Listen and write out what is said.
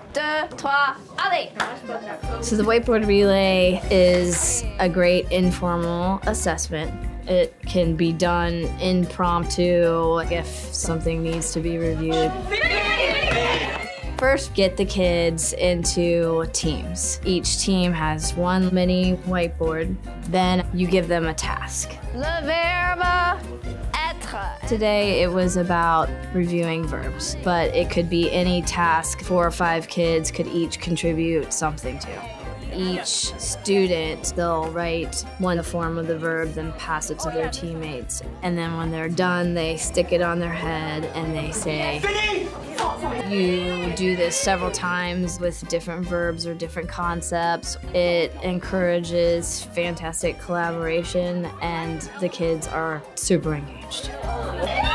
2, 3, allez! So the whiteboard relay is a great informal assessment. It can be done impromptu if something needs to be reviewed. First, get the kids into teams. Each team has one mini whiteboard. Then you give them a task. Le verbe être. Today it was about reviewing verbs, but it could be any task 4 or 5 kids could each contribute something to. Each student, they'll write one form of the verb, then pass it to their teammates. And then when they're done, they stick it on their head and they say, Fini! You do this several times with different verbs or different concepts. It encourages fantastic collaboration and the kids are super engaged.